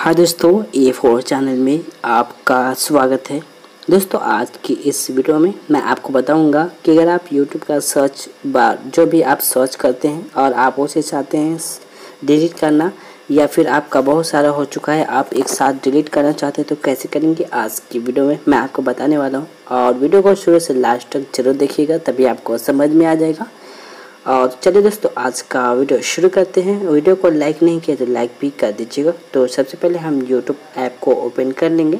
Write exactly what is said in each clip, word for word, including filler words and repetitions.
हाँ दोस्तों, ए four channel में आपका स्वागत है। दोस्तों आज की इस वीडियो में मैं आपको बताऊंगा कि अगर आप यूट्यूब का सर्च बार जो भी आप सर्च करते हैं और आप उसे चाहते हैं डिलीट करना, या फिर आपका बहुत सारा हो चुका है आप एक साथ डिलीट करना चाहते हैं तो कैसे करेंगे, आज की वीडियो में मैं आपको बताने वाला हूँ। और वीडियो को शुरू से लास्ट तक जरूर देखिएगा, तभी आपको समझ में आ जाएगा। और चलिए दोस्तों आज का वीडियो शुरू करते हैं। वीडियो को लाइक नहीं किया तो लाइक भी कर दीजिएगा। तो सबसे पहले हम यूट्यूब ऐप को ओपन कर लेंगे।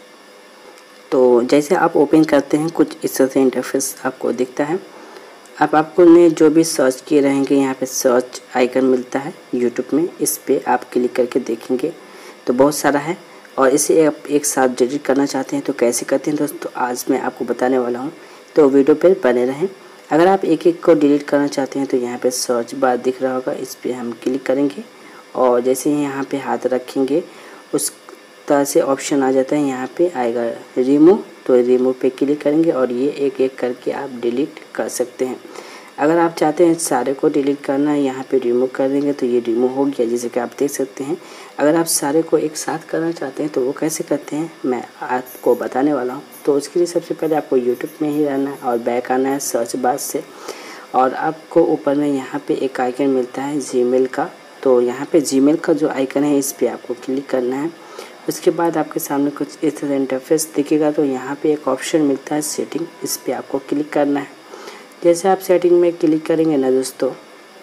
तो जैसे आप ओपन करते हैं कुछ इस तरह से इंटरफेस आपको दिखता है। अब आपको ने जो भी सर्च किए रहेंगे यहाँ पे सर्च आइकन मिलता है यूट्यूब में, इस पर आप क्लिक करके देखेंगे तो बहुत सारा है। और इसे आप एक साथ डिलीट करना चाहते हैं तो कैसे करते हैं दोस्तों आज मैं आपको बताने वाला हूँ, तो वीडियो पर बने रहें। अगर आप एक एक को डिलीट करना चाहते हैं तो यहाँ पे सर्च बार दिख रहा होगा, इस पर हम क्लिक करेंगे और जैसे ही यहाँ पे हाथ रखेंगे उस तरह से ऑप्शन आ जाता है, यहाँ पे आएगा रिमूव, तो रिमूव पे क्लिक करेंगे और ये एक एक करके आप डिलीट कर सकते हैं। अगर आप चाहते हैं सारे को डिलीट करना है यहाँ पे रिमूव कर देंगे तो ये रिमूव हो गया, जैसे कि आप देख सकते हैं। अगर आप सारे को एक साथ करना चाहते हैं तो वो कैसे करते हैं मैं आपको बताने वाला हूँ। तो उसके लिए सबसे पहले आपको यूट्यूब में ही रहना है और बैक आना है सर्च बार से, और आपको ऊपर में यहाँ पे एक आइकन मिलता है जीमेल का। तो यहाँ पे जीमेल का जो आइकन है इस पर आपको क्लिक करना है। उसके बाद आपके सामने कुछ इस तरह इंटरफेस दिखेगा, तो यहाँ पे एक ऑप्शन मिलता है सेटिंग, इस पर आपको क्लिक करना है। जैसे आप सेटिंग में क्लिक करेंगे ना दोस्तों,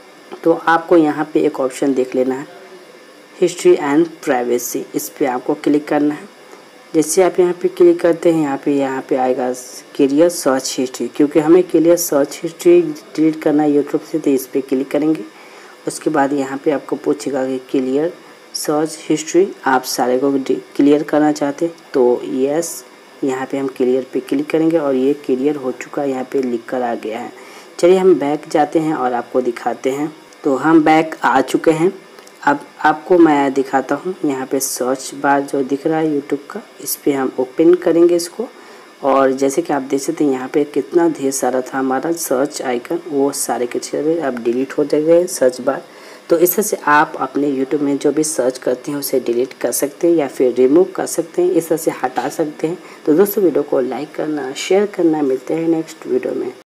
तो आपको यहाँ पे एक ऑप्शन देख लेना है हिस्ट्री एंड प्राइवेसी, इस पर आपको क्लिक करना है। जैसे आप यहाँ पे क्लिक करते हैं यहाँ पे यहाँ पे आएगा क्लियर सर्च हिस्ट्री, क्योंकि हमें क्लियर सर्च हिस्ट्री डिलीट करना है यूट्यूब से, तो इस पर क्लिक करेंगे। उसके बाद यहाँ पे आपको पूछेगा कि क्लियर सर्च हिस्ट्री आप सारे को क्लियर करना चाहते तो यस, यहाँ पे हम क्लियर पे क्लिक करेंगे और ये क्लियर हो चुका है, यहाँ पे लिख कर आ गया है। चलिए हम बैक जाते हैं और आपको दिखाते हैं। तो हम बैक आ चुके हैं। अब आपको मैं दिखाता हूँ, यहाँ पे सर्च बार जो दिख रहा है यूट्यूब का, इस पर हम ओपन करेंगे इसको। और जैसे कि आप देख सकते हैं यहाँ पे कितना ढेर सारा था हमारा सर्च आइकन, वो सारे के सारे अब डिलीट हो जाएंगे सर्च बार। तो इस तरह से आप अपने यूट्यूब में जो भी सर्च करते हैं उसे डिलीट कर सकते हैं या फिर रिमूव कर सकते हैं, इस तरह से हटा सकते हैं। तो दोस्तों वीडियो को लाइक करना, शेयर करना, मिलते हैं नेक्स्ट वीडियो में।